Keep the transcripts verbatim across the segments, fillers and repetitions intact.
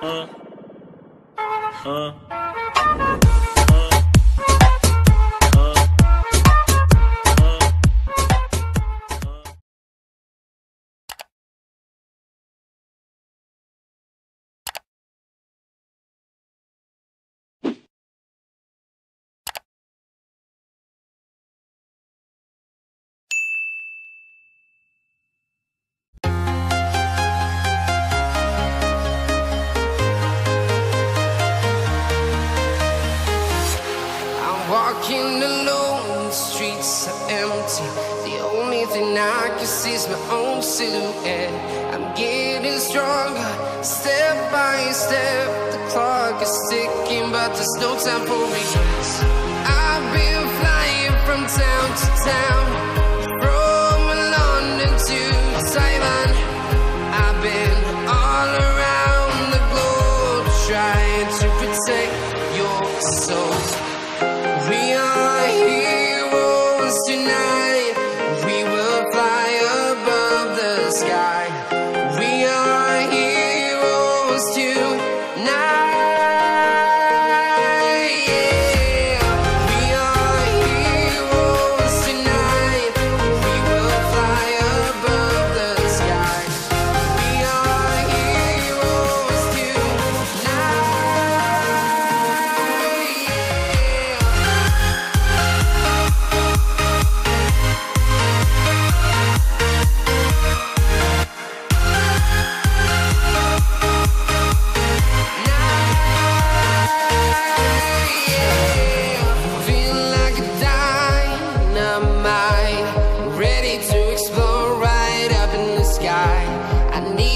Walking alone, the streets are empty. The only thing I can see is my own silhouette. I'm getting stronger, step by step. The clock is ticking, but there's no time for regrets. I've been flying from town to town, from London to Taiwan. I've been all around the globe, trying to protect your soul. We are heroes tonight. We will fly above the sky. We are heroes tonight. Yeah. We are heroes tonight. We will fly above the sky. We are heroes tonight.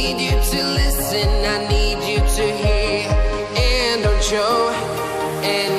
I need you to hear and don't show and